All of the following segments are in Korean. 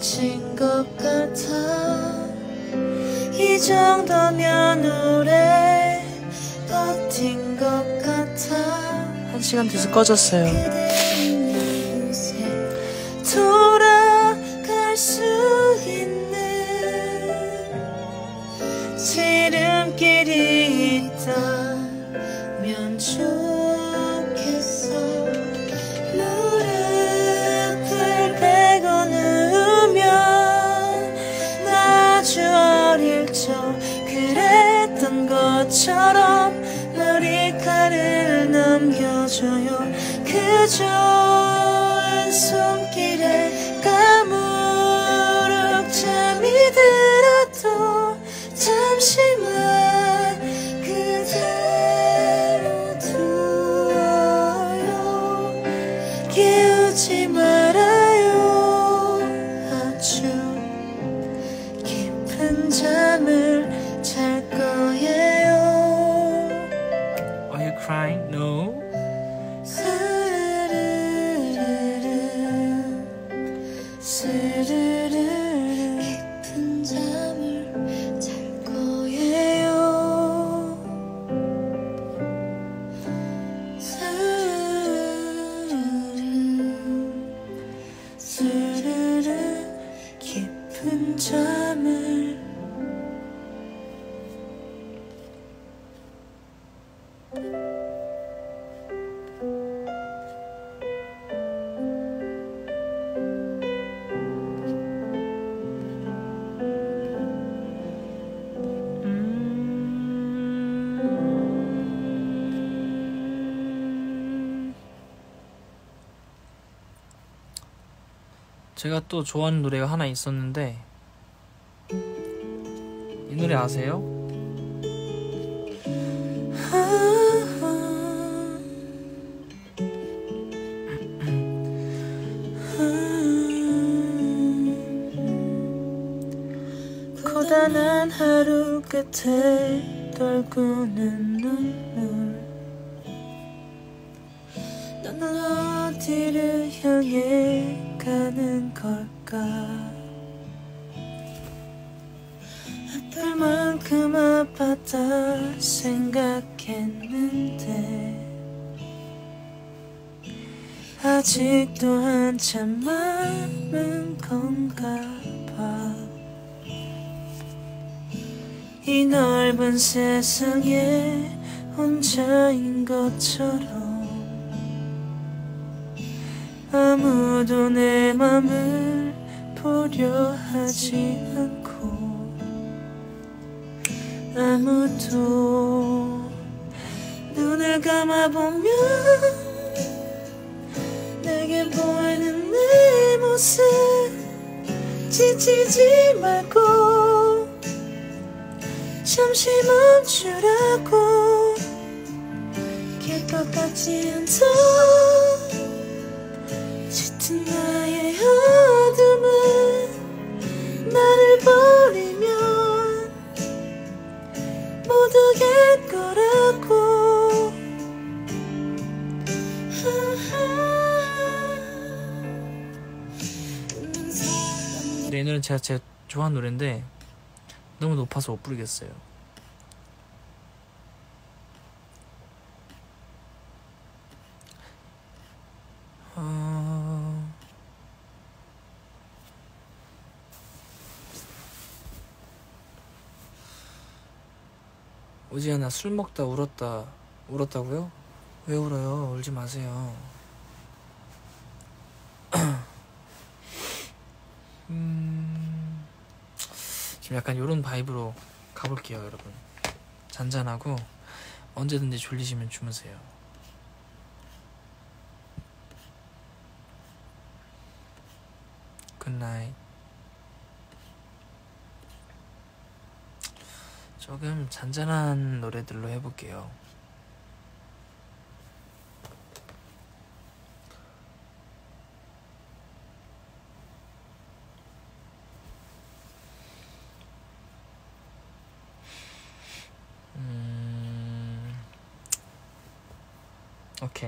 지친 것 같아. 이 정도면 오래 버틴 것 같아. 1시간 돼서 꺼졌어요. 돌아갈 수 있는 지름길이 있다면 좋겠어. 무릎을 베고 누우면 나 아주 어릴 적 그랬던 것처럼 머리카락을 넘겨줘요. 그저 한 손길에 까무룩 잠이 들어도 잠시만 그대로 두어요. 깨우지 말아요. 아주 깊은 잠을 잘 거예요. Are you crying? No. 깊은 잠을 잘 거예요. 깊은 잠을. 제가 또 좋아하는 노래가 하나 있었는데 이 노래 아세요? 고단한 하루 끝에 떨구는 눈물. 넌 어디를 향해 가는 걸까? 아플 만큼 아팠다 생각했는데 아직도 한참 남은 건가 봐. 이 넓은 세상에 혼자인 것처럼 아무도 내 맘을 보려 하지 않고 아무도 눈을 감아보면 내게 보이는 내 모습 지치지 말고 잠시 멈추라고. 길 것 같지 않다 짙은 나의 어둠은 나를 버리면 모두 될 거라고. 네, 이 노래는 제가 좋아하는 노래인데 너무 높아서 못 부르겠어요. 오지야, 나 술 먹다 울었다고요? 왜 울어요? 울지 마세요. 지금 약간 요런 바이브로 가볼게요, 여러분. 잔잔하고 언제든지 졸리시면 주무세요. 굿나잇. 조금 잔잔한 노래들로 해볼게요. 오케이.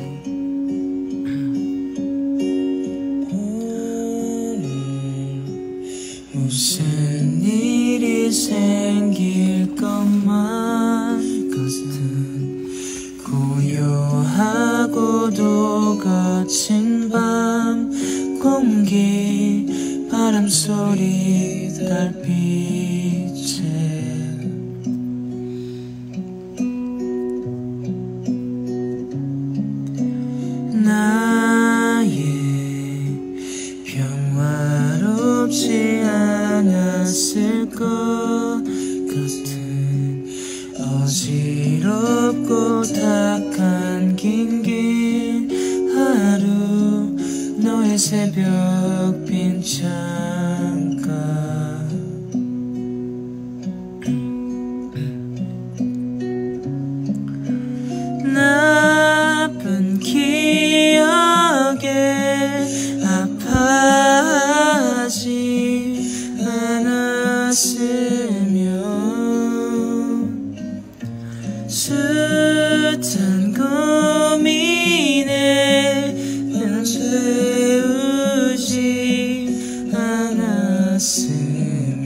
무슨 일이 생길 것만 같은 고요하고도 거친 밤 공기 바람 소리 달빛에 나의 평화롭지 않았을 것 같은 어지럽고 탁한 긴 하루 너의 새벽 빈 창가 나쁜 기억에 아파하지 않았으면 숱한 고민에 난 채우지 않았으면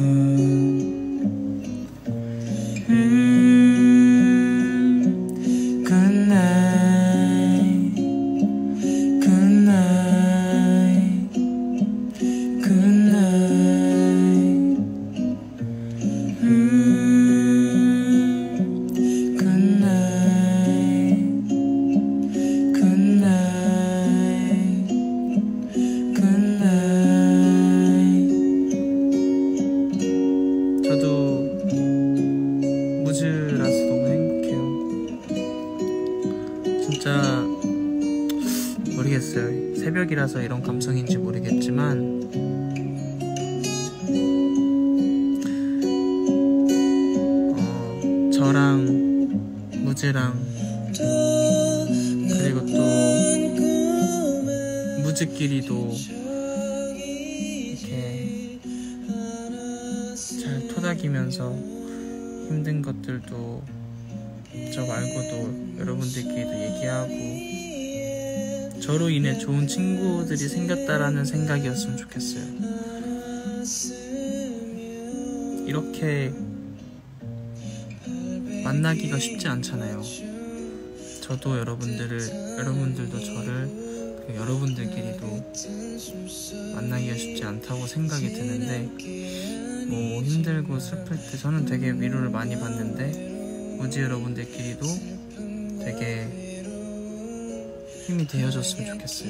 Good night, good night, good night. Good night, good night, good night. 저도 무즈라서 너무 행복해요. 진짜 모르겠어요. 새벽이라서 이런 감성인지 모르겠지만 저랑 무즈랑 그리고 또 무즈끼리도 이렇게 잘 토닥이면서 힘든 것들도 저 말고도 여러분들끼리도 얘기하고 저로 인해 좋은 친구들이 생겼다라는 생각이었으면 좋겠어요. 이렇게 만나기가 쉽지 않잖아요. 저도 여러분들도 저를, 여러분들끼리도 만나기가 쉽지 않다고 생각이 드는데, 뭐 힘들고 슬플 때 저는 되게 위로를 많이 받는데 무지 여러분들끼리도 되게 힘이 되어줬으면 좋겠어요.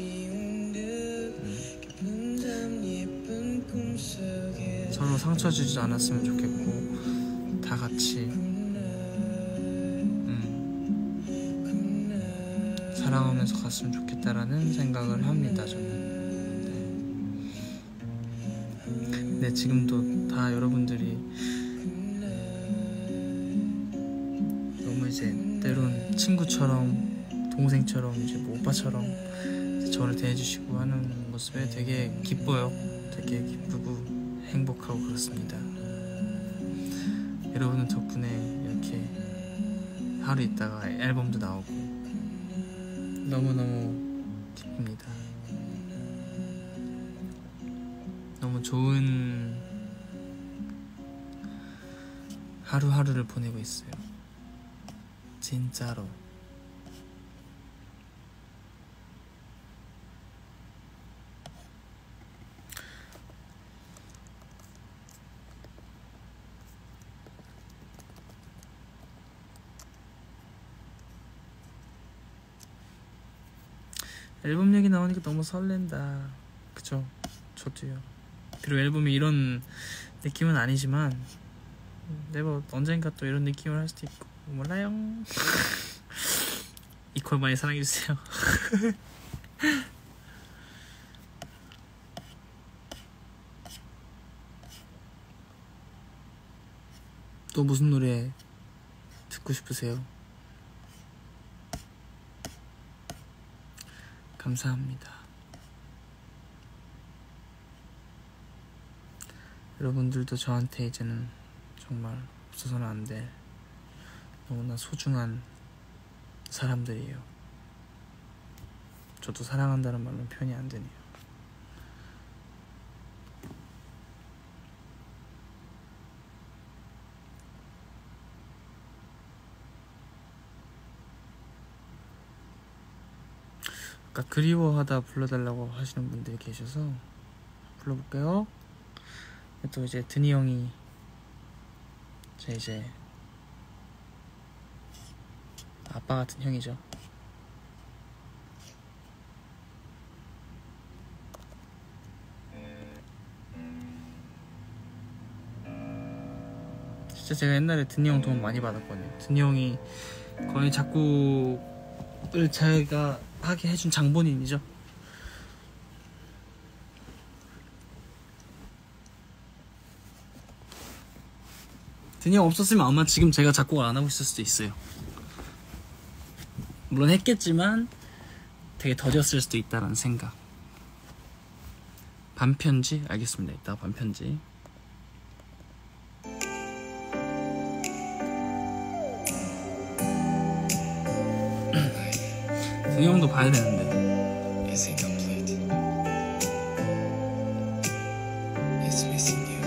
서로 상처 주지 않았으면 좋겠고 다 같이 사랑하면서 갔으면 좋겠다라는 생각을 합니다. 저는. 네, 지금도 다 여러분들이 너무 이제 때론 친구처럼, 동생처럼, 이제 뭐 오빠처럼 저를 대해주시고 하는 모습에 되게 기뻐요. 되게 기쁘고 행복하고 그렇습니다. 여러분들 덕분에 이렇게 하루 있다가 앨범도 나오고 너무너무 기쁩니다. 너무 좋은 하루하루를 보내고 있어요. 진짜로. 앨범 얘기 나오니까 너무 설렌다. 그쵸? 저도요. 그리고 앨범이 이런 느낌은 아니지만 네버 언젠가 또 이런 느낌을 할 수도 있고 몰라요. 이퀄 많이 사랑해주세요. 또 무슨 노래 듣고 싶으세요? 감사합니다. 여러분들도 저한테 이제는 정말 없어서는 안 될 너무나 소중한 사람들이에요. 저도 사랑한다는 말로 표현이 안 되네요. 아까 그리워하다 불러달라고 하시는 분들이 계셔서 불러볼게요. 또 이제 드니 형이 제 이제 아빠 같은 형이죠. 진짜 제가 옛날에 드니 형 도움 많이 받았거든요. 드니 형이 거의 작곡을 제가 하게 해준 장본인이죠. 드니 형 없었으면 아마 지금 제가 작곡을 안 하고 있을 수도 있어요. 물론 했겠지만 되게 더뎠을 수도 있다는 생각. 반편지? 알겠습니다. 이따가 반편지. 드니 형도 봐야 되는데. Is incomplete. It's missing you.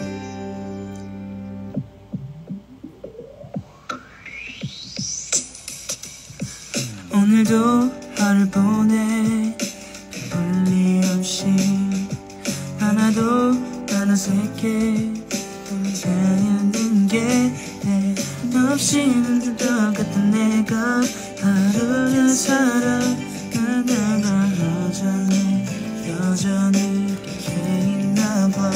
오늘도 하루 보내 별볼일 없이 하나도 안 어색해 자연인 게 없이는 좀 똑같은 내가 하루를 살아가다가 여전히 이렇게 있나봐.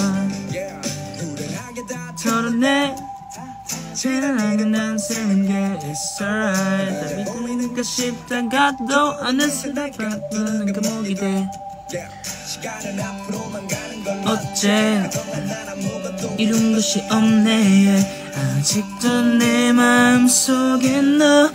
털어내 지나가는 난 쓰는 게 It's alright. 다 믿을까 싶다가도 어느새 바쁘는 감옥이 돼. 어째 이룬 것이 없네. 아직도 내 마음속에 너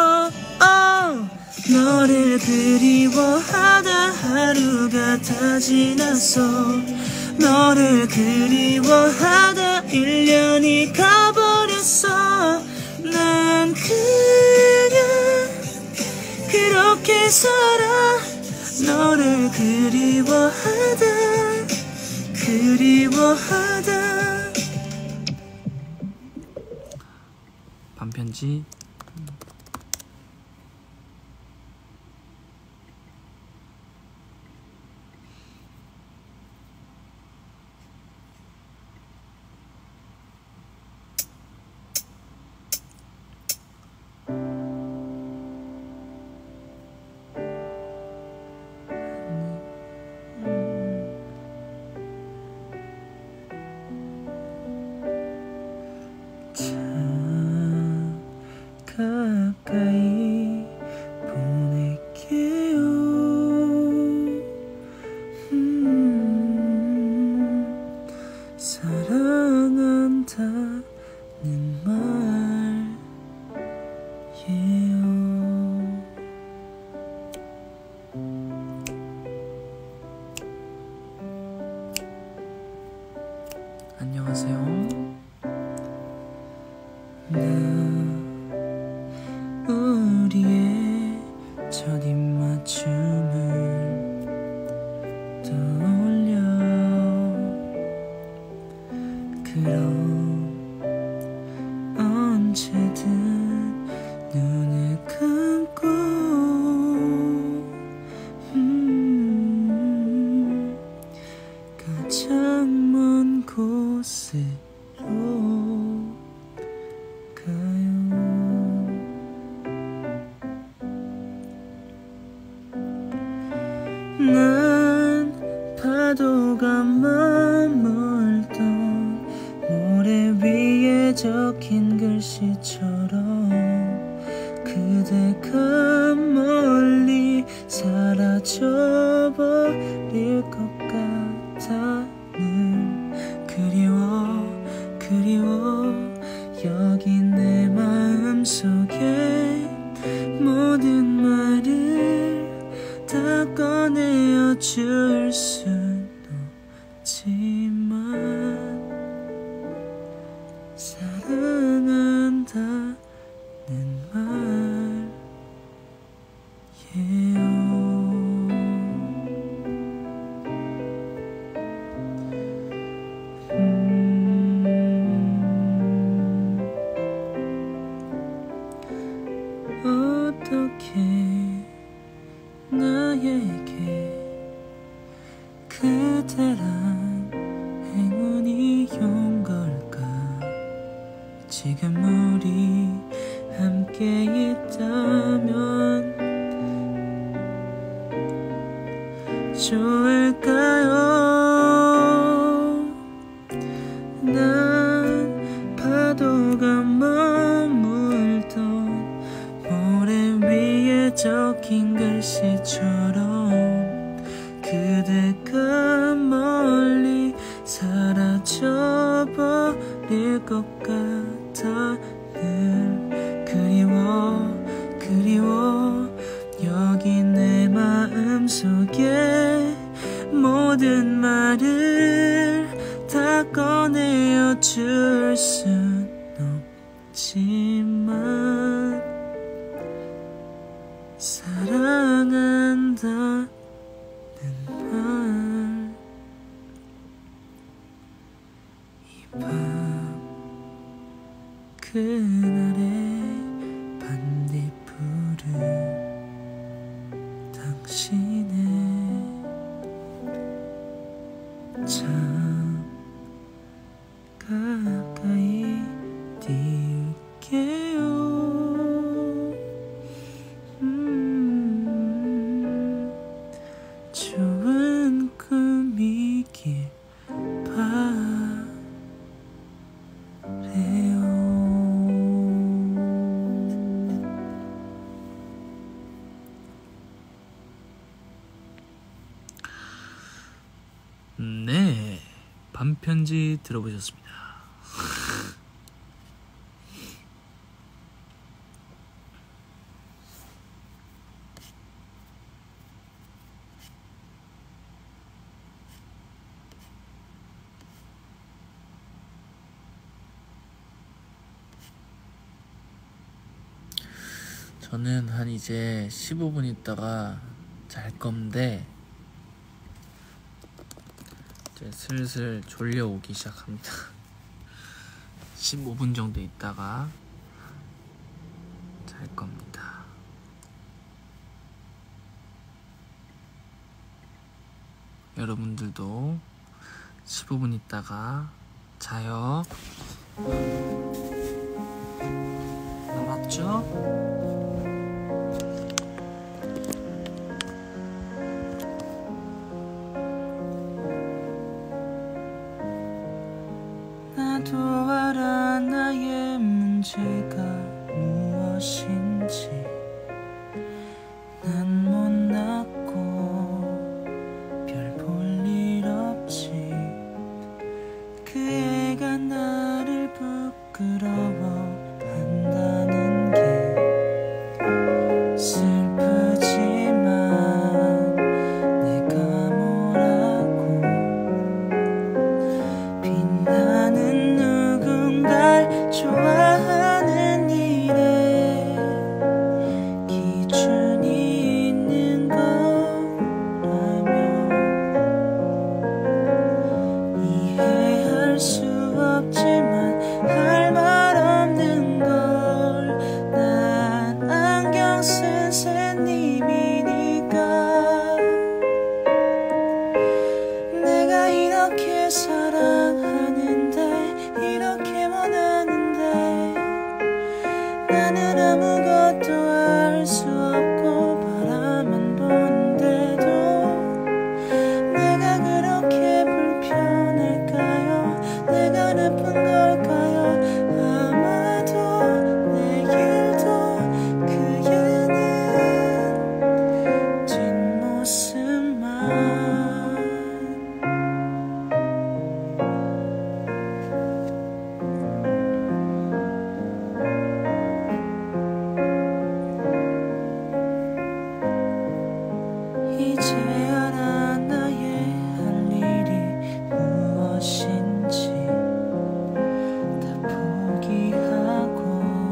너를 그리워하다 하루가 다 지났어. 너를 그리워하다 1년이 가버렸어. 난 그냥 그렇게 살아. 너를 그리워하다 반편지. 가까이 보낼게요. 사랑한다는 말이에요. 안녕하세요. 우리의 첫 입맞춤을 떠올려. 그럼 언제든 눈을 감고 가장 먼 곳으로 가요. 난 파도가 머물던 모래 위에 적힌 글씨처럼 그대가 멀리 사라져버릴 것 같아는 그리워 여기 내 마음속에 모든 말을 다 꺼내어 줄 순 없지만 사랑한다는 말이에요. 나에게 그대란 행운이 온 걸까. 지금 우리 함께 있다면 좋을까요. 난 파도가 머물던 모래 위에 적힌 글씨처럼 그대가 멀리 사라져버릴 것 같아. 늘 그리워 여기 내 마음속에 모든 말을 다 꺼내어 줄 순 없지만 사랑한다는 말 이 밤 그날의 반딧불은 당신의 참 가까이 띄울게요. 좋은 꿈이길 바래요. 네, 반편지 들어보셨습니다. 저는 한 이제 15분 있다가 잘 건데 이제 슬슬 졸려오기 시작합니다. 15분 정도 있다가 잘 겁니다. 여러분들도 15분 있다가 자요. 알았죠? 나도 알아 나의 문제가 무엇인지. 난 못났고 별 볼 일 없지. 그 애가 나를 부끄러워한다는 게 슬프지만 내가 뭐라고. 빛나는 누군가를 좋아하는 일에 기준이 있는 거라면 이해할 수 없지만 할 말 없는 걸. 난 안경 쓴 샌님이니까. 내가 이렇게 사랑하는데 이렇게 원하는데 나는 아무것도 알 수 없고 바라만 보는데도 내가 그렇게 불편할까요? 내가 나쁜 걸까요? 아마도 내 일도 그 얘는 뒷모습만. 이제 알아 나의 할 일이 무엇인지. 다 포기하고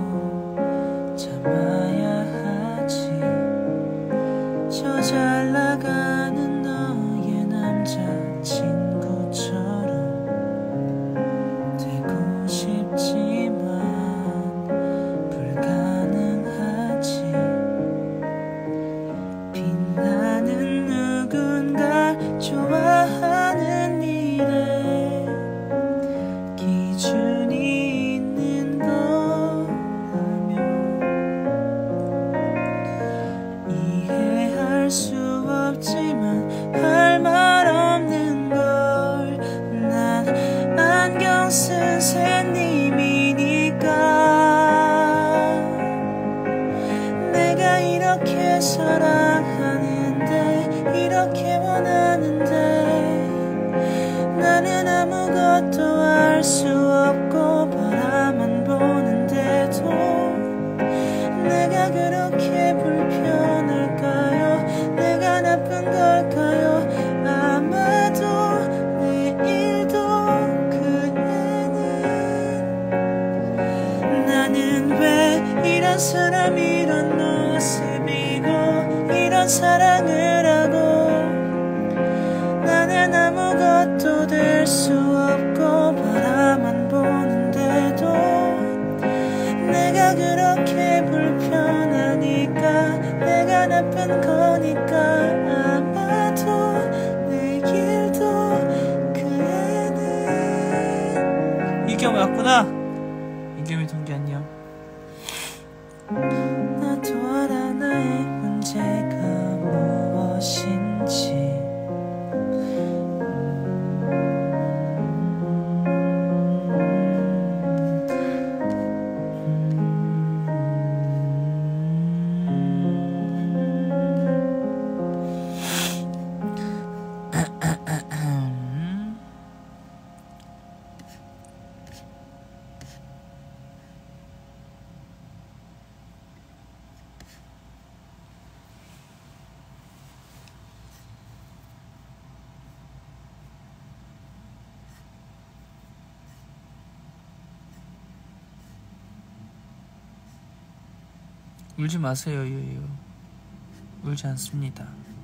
참아야 하지. 저 잘 나가는 너의 남자친구처럼 되고 싶지만 불가능하지. 빛나 사랑을 하고 나는 아무것도 될 수 없고 바라만 보는데도 내가 그렇게 불편하니까 내가 나쁜 거니까 아마도 내일도 그 애는 이겸 왔구나. 이겸이 동기 안녕. 나도 알아 나의 문제가 무엇인지 울지 마세요, 유유. 울지 않습니다.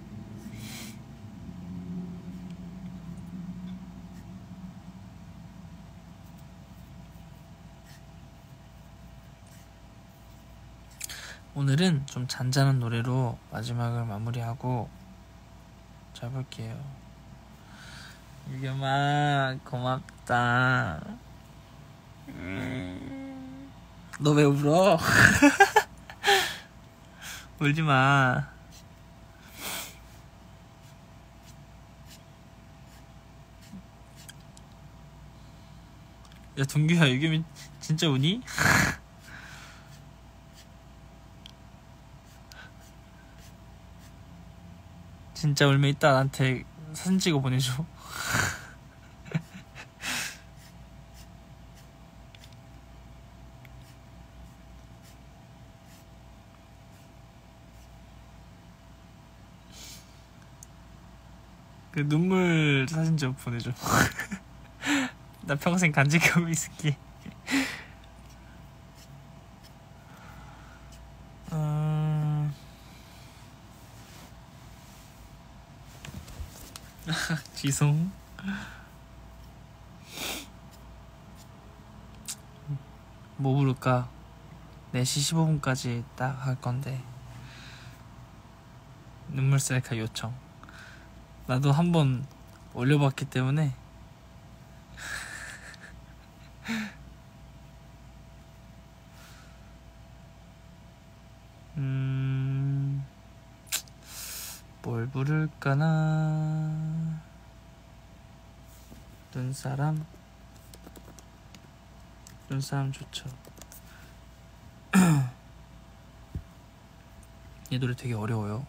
오늘은 좀 잔잔한 노래로 마지막을 마무리하고 잡을게요. 유겸아 고맙다. 너 왜 울어? 울지마. 야 동규야, 유겸이 진짜 우니? 진짜 울면 이따 나한테 사진 찍어 보내줘. 그 눈물 사진 좀 보내줘. 나 평생 간직하고 있을게. 지송. 뭐 부를까? 4시 15분까지 딱 할 건데 눈물 셀카 요청. 나도 한번 올려봤기 때문에 뭘 부를까나. 눈사람 좋죠. 이 노래 되게 어려워요.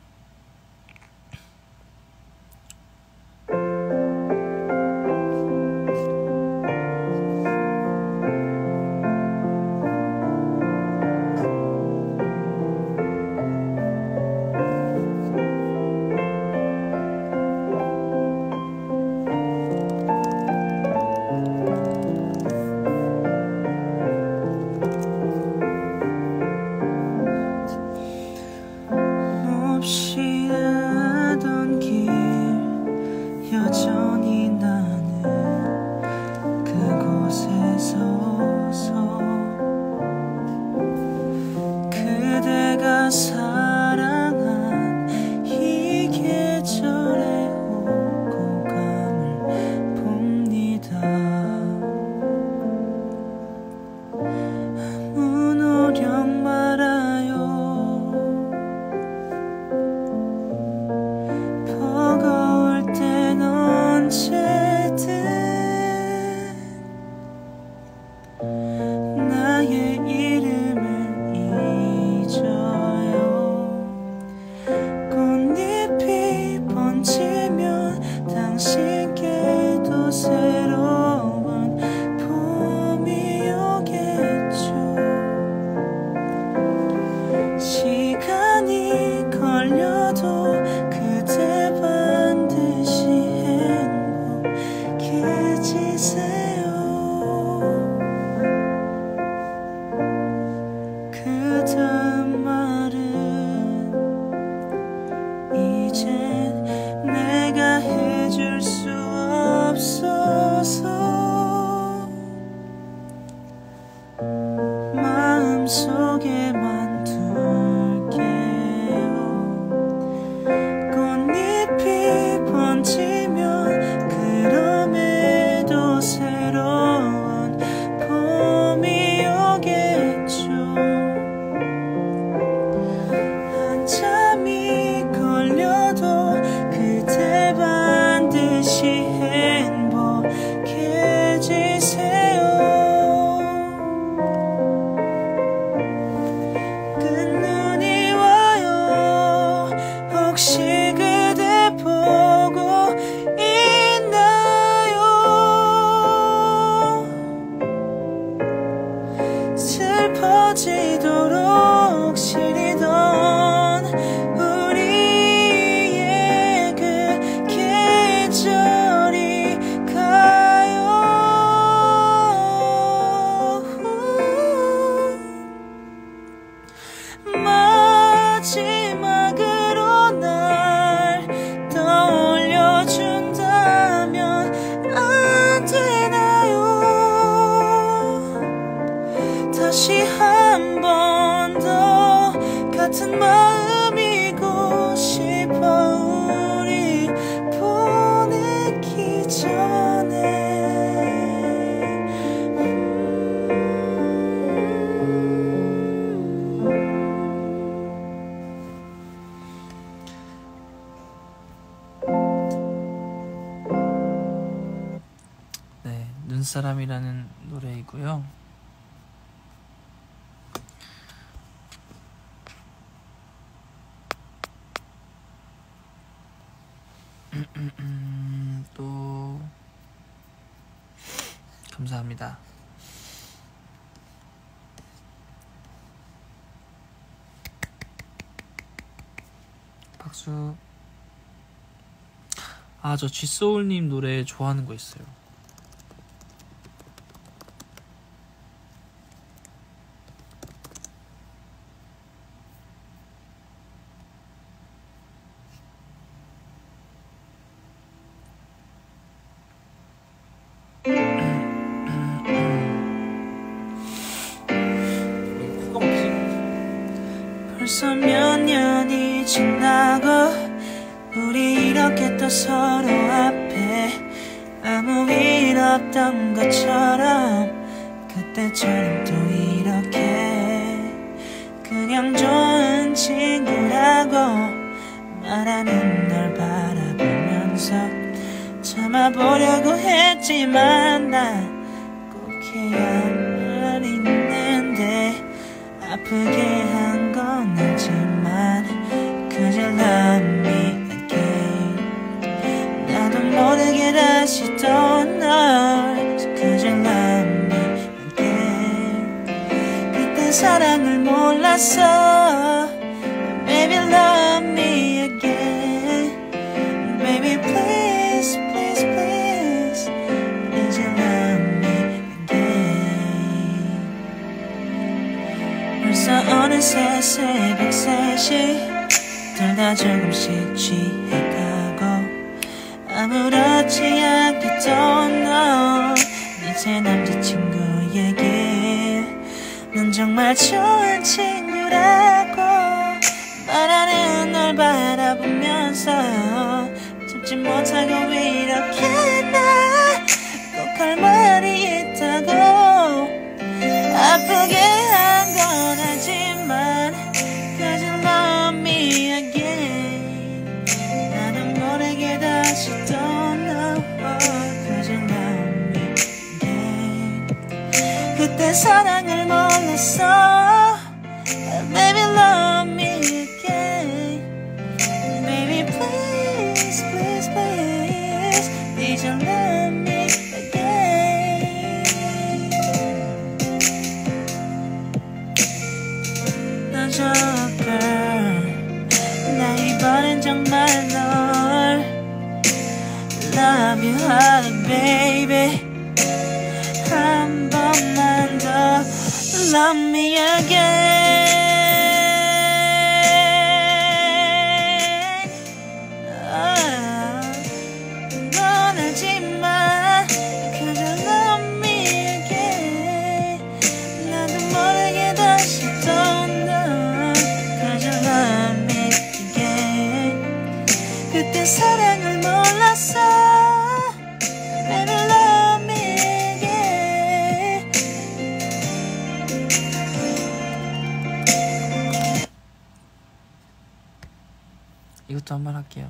몹시 하던 길 여전히 나는 그곳에 서서 그대가 사랑한 이 계절의 호감을 봅니다. 아무 노력 말아요. 버거울 땐 언제 해줄 수 없어서 마음속에만 둘게요. 꽃잎이 번지면 그럼에도 새로운 봄이 오겠죠. 한참이 걸려도 그대 반드시 행복해지세요. 끝눈이 와요. 혹시 그대 보고 있나요? 슬퍼지도록 시리던 우리의 그 계절이 가요. 마지막으로 날 떠올려준다면 안 되나요? 다시 한 번 더 같은 마음이고 싶어. 우리 보내기 전에 네, 눈사람이라는 노래이고요. 또 감사합니다. 박수. 아, 저 쥐소울님 노래 좋아하는 거 있어요. 코가 막히지? 벌써 몇 년이 지나고 우리 이렇게 또 서로 앞에 아무 일 없던 것처럼 그때처럼 또 이렇게 그냥 좋은 친구라고 말하는 널 바라보면서 참아보려고 했지만 난 꼭 해야만 있는데 아프게 한 건 알지만 Cause you love me again. 나도 모르게 다시 또 널 Cause you love me again. 그때 사랑을 몰랐어. Baby love me again. Baby please please please Please you love me again. 벌써 어느새 새벽 3시 둘 다 조금씩 취해가고 아무렇지 않게 또 너 이제 남자친구에게 넌 정말 좋은 친구라고 말하는 널 바라보면서 참지 못하고 이렇게 나 꼭 할 말이 있다고 아프게 한 건 알지만 Cause you love me again. 나도 모르게 다시 또 너 Cause you love me again. 그때 사랑을 몰랐어. Baby love me again. Baby please please please Please you love me again. 너 joker 나 이번엔 정말 널 Love you hard baby. 한 번만 더 Love me again. 그때 사랑을 몰랐어. Baby love me again. 이것도 한 번 할게요.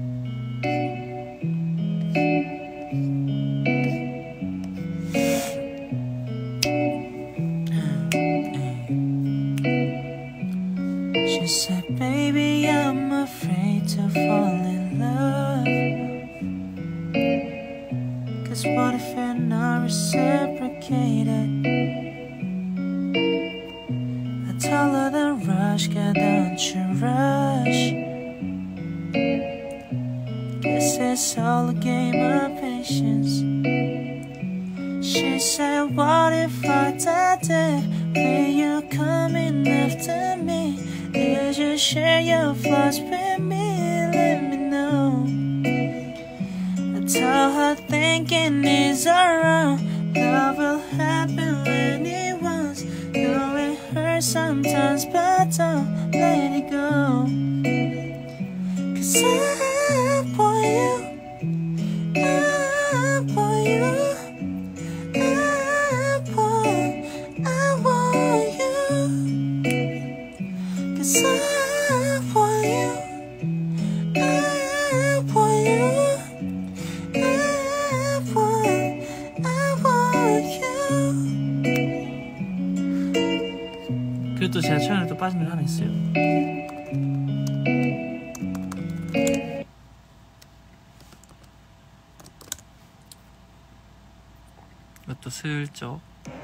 She said, baby, I'm afraid to fall in love. Cause what if you're not reciprocated? I told her to rush, girl, don't you rush. Guess it's all a game of patience. She said, what if I die? Will you coming after me? Did you share your flaws with me? Let me know. I tell her thinking is alright. Love will happen when it wants. Though it hurts sometimes, but don't let it go. Cause I want you, I want you, I want you. Cause I want you, I want you, I want you. 그리고 또 제가 최근에 또 빠진 노래 하나 있어요. 이것도 슬쩍.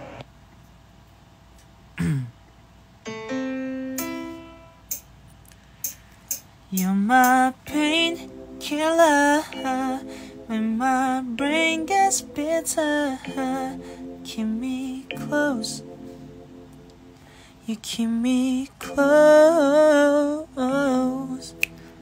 You're my painkiller when my brain gets bitter. Keep me close. You keep me close.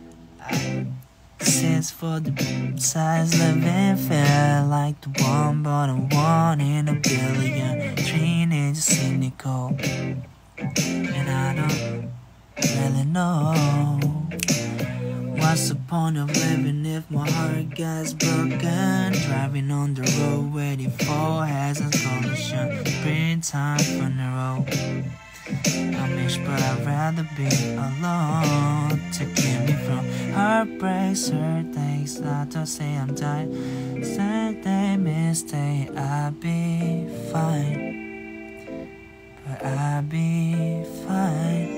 Stands for the size living fair, like the one but a one in a billion. Teenage cynical, and I don't really know what's the point of living if my heart gets broken. Driving on the road waiting for hazard collision. Springtime funeral. I wish but I'd rather be alone to keep me from heartbreaks, hurt days. Not to say I'm tired, Sunday, mistake. I'll be fine, but I'll be fine.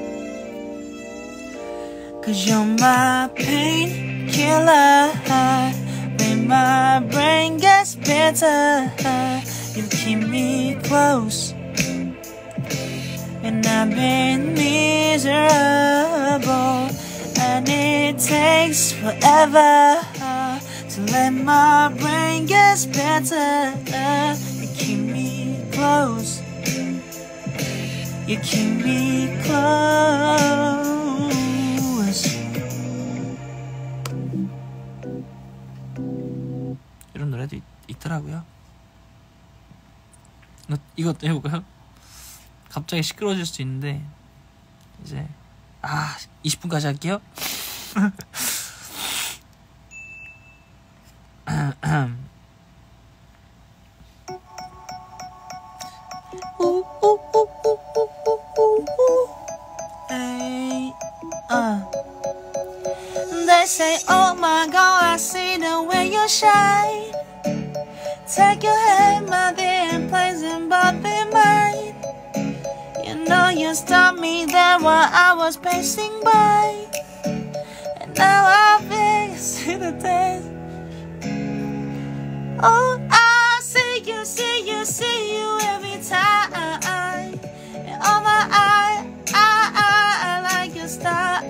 Cause you're my painkiller when my brain gets better. You keep me close and I've been miserable, and it takes forever to let my brain get better. You keep me close, you keep me close. 이런 노래도 있더라고요. 이것도 해볼까요? 갑자기 시끄러워질 수 있는데 이제 20분까지 할게요. They say, oh my God, I see the way you shine. Take your hand, my dear, and place it both in mine. You know you stopped me there while I was passing by, and now I see the taste. Oh, I see you, see you, see you every time. And oh my, I like your style.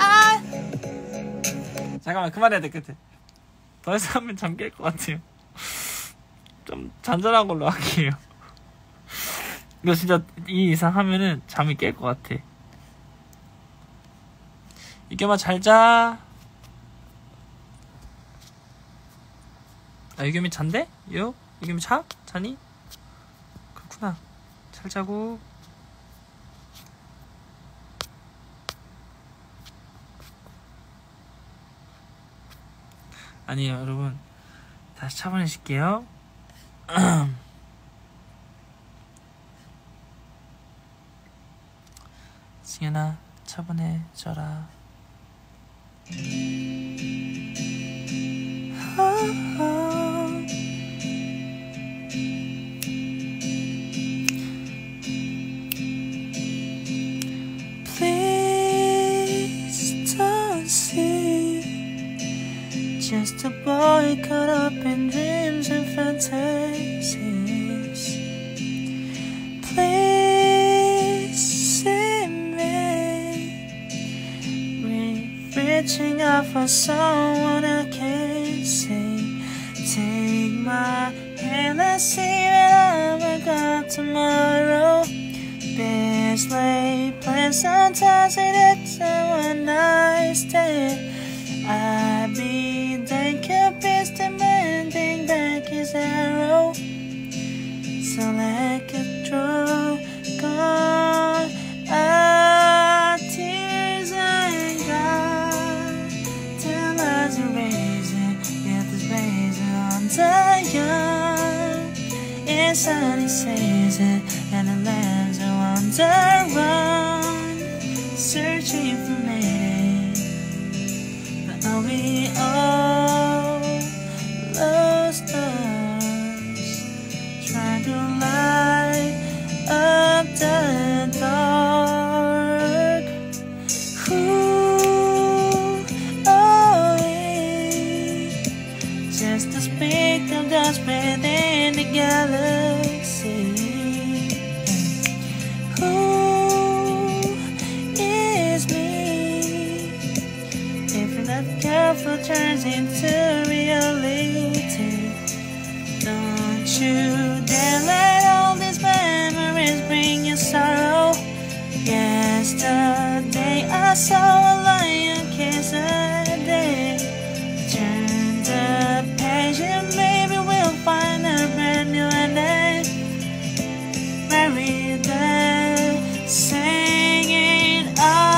잠깐만 그만해야 돼. 끝에 더 이상 하면 잠 깰 것 같아요. 좀 잔잔한 걸로 할게요. 이거 진짜 이 이상 하면은 잠이 깰 것 같아. 이겸아 잘자. 이겸이 잔대? 이겸이 자? 자니? 그렇구나. 잘 자고. 아니에요 여러분, 다시 차분해질게요. 승현아 차분해져라. Please don't see just a boy caught up in dreams and fantasies. Please see me reaching out for someone I can't see. Take my hand, let's see where I will go tomorrow. Best laid plans, sometimes it's a one night stand. I be the Cupid's demanding back his arrow. So like a draw gone, our tears and gone. Till us erasing, get this blazing on the young. It's sunny season and the lands are on the run, searching for meaning. Are we all lost stars, trying to light up the dark? Who are we? Just a speck of dust within the galaxy. Who is me? If you're not careful, turns into reality. Don't you dare let all these memories bring you sorrow. Yesterday I saw a lion kiss a day. Turn the page and maybe we'll find a brand new ending. Bury the singing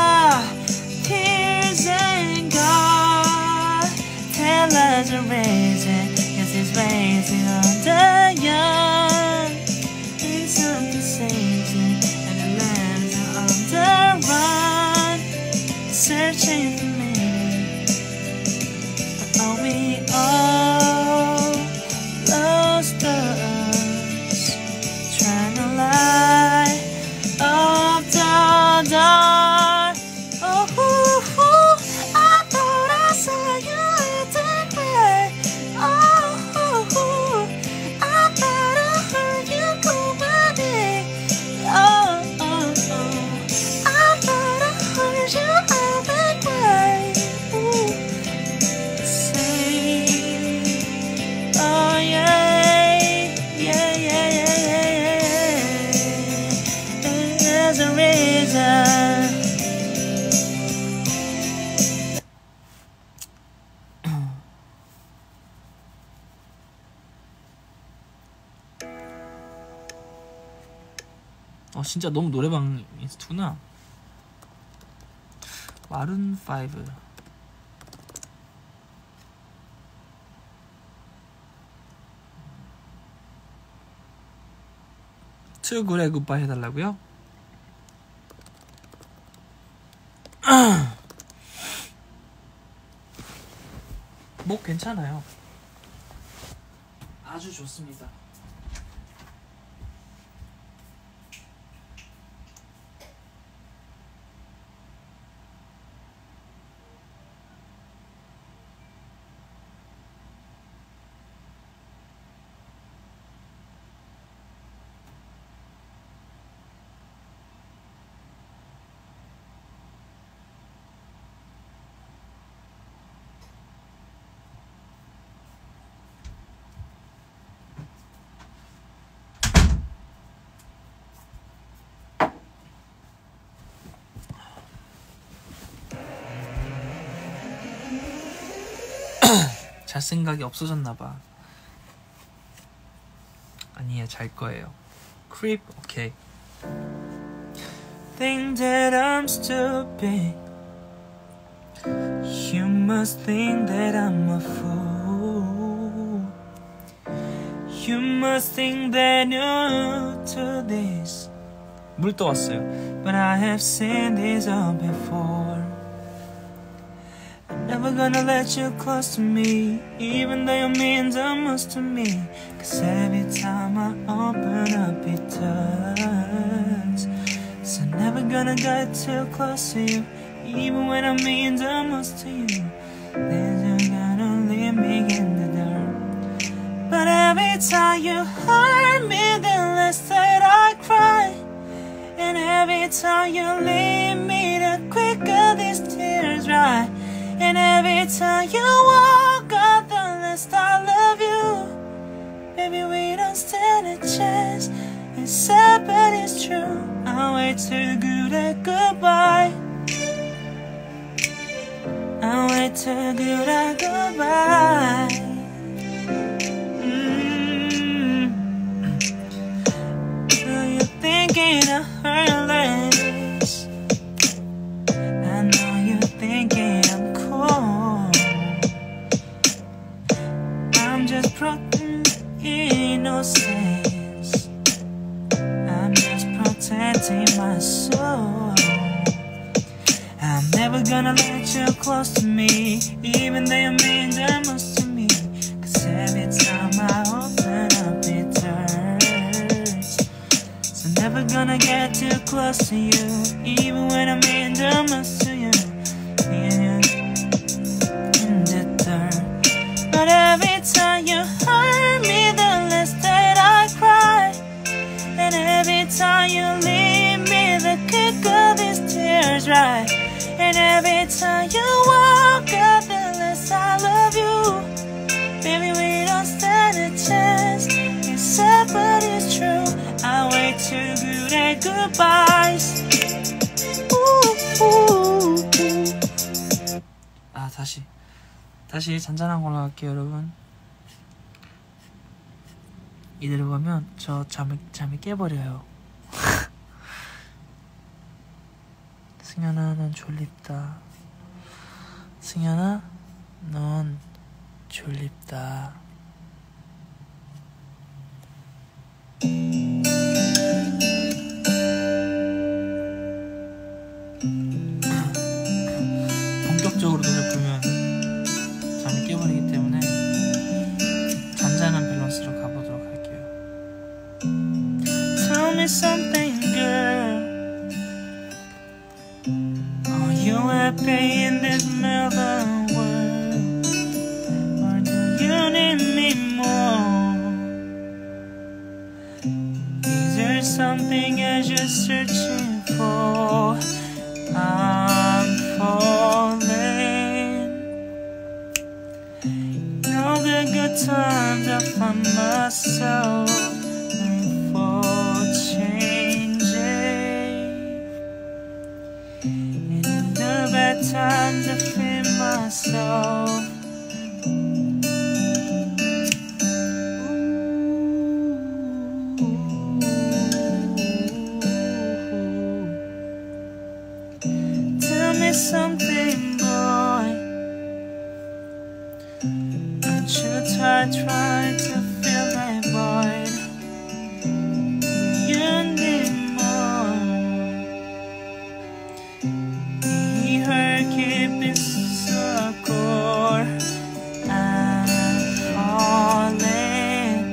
tears and God. Tell us a raising, yes it's raising on the young. In something season and the lands are on the run, searching for meaning. Are we all lost stars, trying to light up the dark? Oh, I thought I saw you today. Oh, I thought I heard you call my name. Oh, I thought I heard you all that way. Say, oh yeah. There's a reason. 진짜 너무 노래방 인스트구나. 마룬 5. 투 그레 굿바이 해달라고요? 목 괜찮아요. 아주 좋습니다. 잘 생각이 없어졌나봐. 아니야, 잘 거예요. 크립, 오케이. Think that I'm stupid. You must think that I'm a fool. You must think they're new to this. 물 떠왔어요. But I have seen this all before. I'm never gonna let you close to me, even though you mean the most to me. Cause every time I open up it hurts. So I'm never gonna get too close to you, even when I mean the most to you. Then you're gonna leave me in the dark. But every time you hurt me, the less that I cry. And every time you leave me, the quicker these tears dry. And every time you walk out, the less I love you. Baby, we don't stand a chance. It's sad, but it's true. I'm way too good at goodbye. I'm way too good at goodbye. So you're thinking of her less. I know you're thinking I'm cool. I'm just broken innocence. I'm just protecting my soul. I'm never gonna let you close to me, even though you mean the most to me. Cause every time I open up it hurts. So never gonna get too close to you, even when I mean the most to you. In the dirt. But every time you hurt me, the less that I cry. And every time you leave me, the quicker these tears dry. And every time you walk out, the less I love you. Baby, we don't stand a chance. It's sad, but it's true. I'm way too good at goodbyes. 아, 다시 잔잔한 걸로 할게요, 여러분. 이대로 가면 저 잠이 깨버려요. 승현아, 넌 졸립다. 승현아, 넌 졸립다. 본격적으로 노래 부르면 잠이 깨버리기 때문에 잔잔한 밸런스로 가보도록 할게요. Tell me something, girl. Are you happy in this mellow world? Or do you need me more? Is there something else you're searching for? I'm falling. In all the good times I find myself for changing. And in the bad times I feel myself. Tell me something, boy. Don't you try to fill that void. You need more. He heard keeping so core. I'm falling.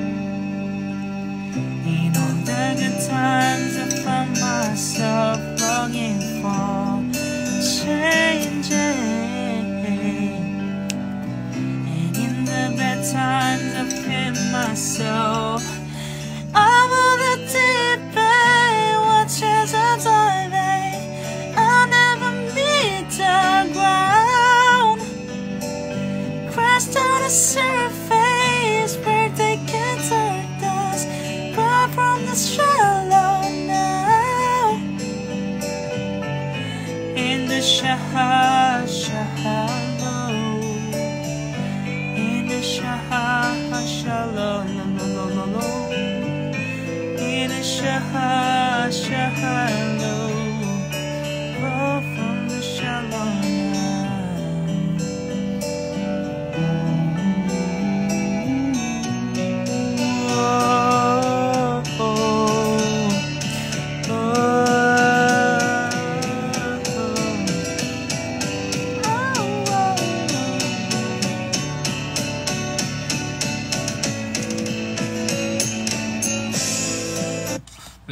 In all the good times I find myself longing for changing. And in the bad times I feel myself. I'm on the deep end, watches a diving. I never meet the ground. Crash to the surface, where they can't hurt us. Far from the shallow now. In the shallow. In the shallow. In the shallow. Far from the shallow now.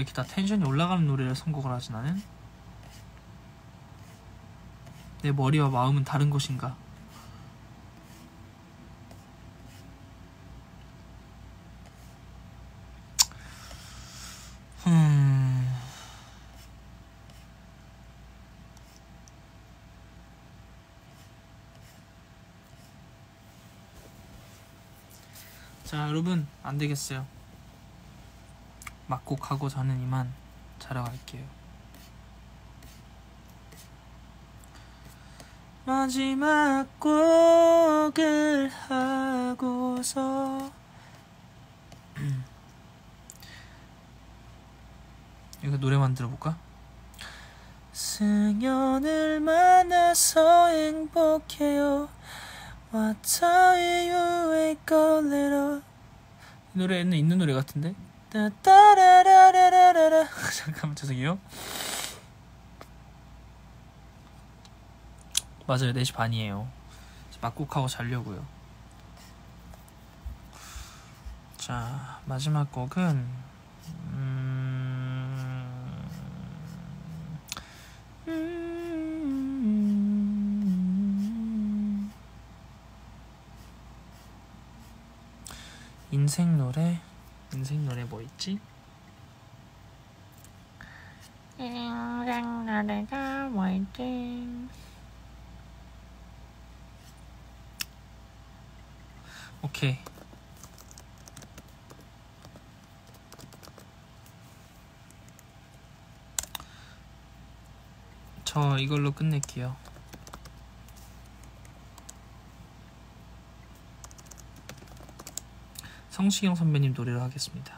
왜 이렇게 다 텐션이 올라가는 노래를 선곡을 하지 나는? 내 머리와 마음은 다른 것인가? 자, 여러분 안 되겠어요. 막곡하고 저는 이만 자러 갈게요. 마지막 곡을 하고서 이거 노래만 들어볼까? 승연을 만나서 행복해요. What are you wake up little. 이 노래는 있는 노래 같은데? 따따라라라라라. 잠깐만, 죄송해요. 맞아요, 4시 반이에요. 막곡하고 자려고요. 자, 마지막 곡은 인생 노래 뭐 있지? 인생 노래가 뭐 있지? 오케이. 저 이걸로 끝낼게요. 성시경 선배님 노래로 하겠습니다.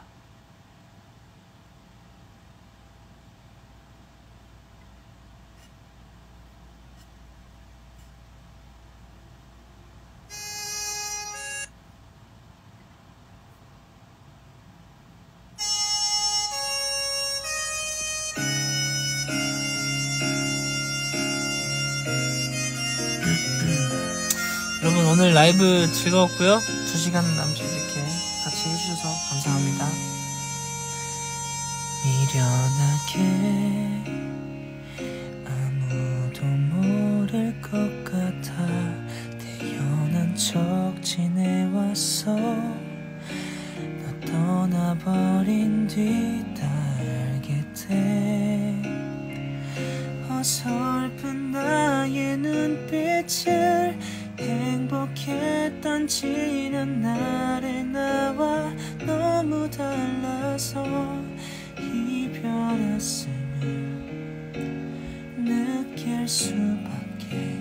여러분 오늘 라이브 즐거웠고요. 2시간 남짓 이렇게 같이 해주셔서 감사합니다. 미련하게 아무도 모를 것 같아 태연한 척 지내왔어. 너 떠나버린 뒤 알게 돼. 어설픈 나의 눈빛을 행복했던 지난 날의 나와 너무 달라서 이별했음을 느낄 수밖에.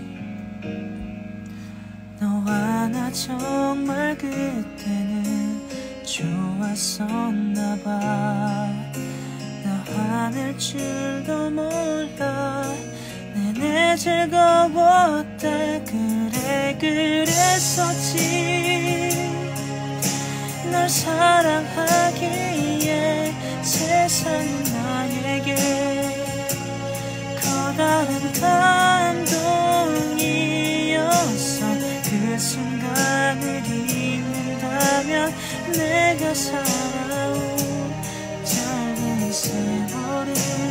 너와 나 정말 그때는 좋았었나봐. 나 화낼 줄도 몰라. 내내 즐거웠다. 그래 그랬었지. 널 사랑하기에 세상은 나에게 커다란 감동이었어. 그 순간을 잊는다면 내가 살아온 짧은 세월을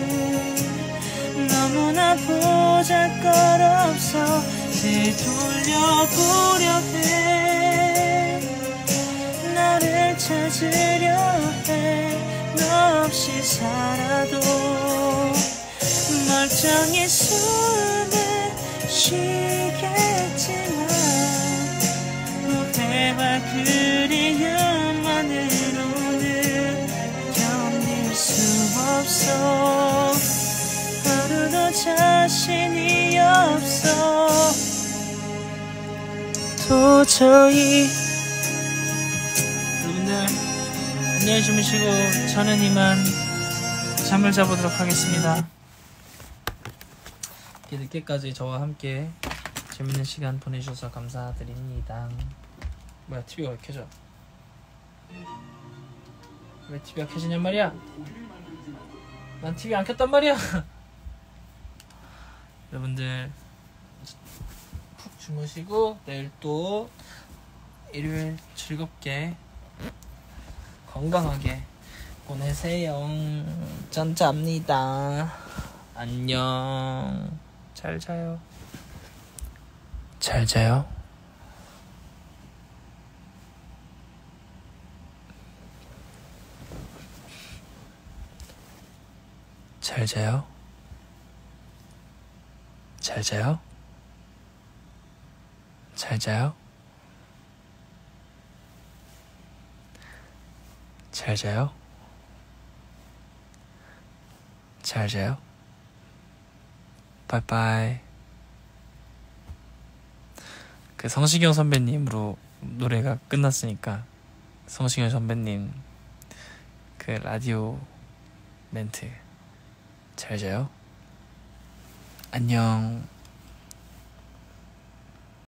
너무나 보잘것없어 되돌려보려 해. 나를 찾으려 해. 너 없이 살아도 멀쩡히 숨을 쉬겠지만 후회와 그리움만으로는 견딜 수 없어. 하루도 자신이 없어. 도저히. 여러분들 안녕히 주무시고 저는 이만 잠을 자보도록 하겠습니다. 이렇게 늦게까지 저와 함께 재밌는 시간 보내주셔서 감사드립니다. 뭐야, TV가 왜 켜져? 왜 TV가 켜지냔 말이야? 난 TV 안 켰단 말이야. 여러분들 푹 주무시고 내일 또 일요일 즐겁게 건강하게 보내세요. 전 잡니다. 안녕. 잘 자요. 잘 자요. 잘 자요. 잘 자요. 잘 자요. 잘 자요. 잘 자요. 빠이빠이. 그 성시경 선배님으로 노래가 끝났으니까 성시경 선배님 그 라디오 멘트 잘 자요. 안녕.